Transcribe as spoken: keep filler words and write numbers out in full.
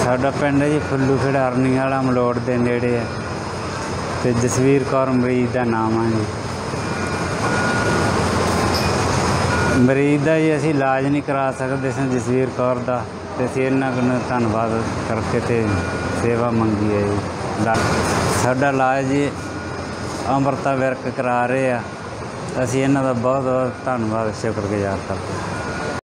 ਸਾਡਾ ਪਿੰਡ ਜੀ ਫੁੱਲੂ ਖੇੜਾ ਅਰਨੀ ਵਾਲਾ ਮਲੋੜ ਦੇ ਨੇੜੇ ਹੈ ਅਤੇ ਜਸਵੀਰ ਕੌਰ ਮਰੀਜ਼ ਦਾ ਨਾਮ ਆ ਜੀ। ਮਰੀਜ਼ ਦਾ ਜੀ ਅਸੀਂ ਇਲਾਜ ਨਹੀਂ ਕਰਾ ਸਕਦੇ ਸੀ ਜਸਵੀਰ ਕੌਰ ਦਾ, ਅਤੇ ਅਸੀਂ ਇਹਨਾਂ ਕੋਲ ਧੰਨਵਾਦ ਕਰਕੇ ਅਤੇ ਸੇਵਾ ਮੰਗੀ ਹੈ ਜੀ। ਸਾਡਾ ਇਲਾਜ ਜੀ ਅੰਮ੍ਰਿਤਾ ਵਿਰਕ ਕਰਾ ਰਹੇ ਆ, ਅਸੀਂ ਇਹਨਾਂ ਦਾ ਬਹੁਤ ਬਹੁਤ ਧੰਨਵਾਦ ਸ਼ੁਕਰਗੁਜ਼ਾਰ ਕਰਦੇ।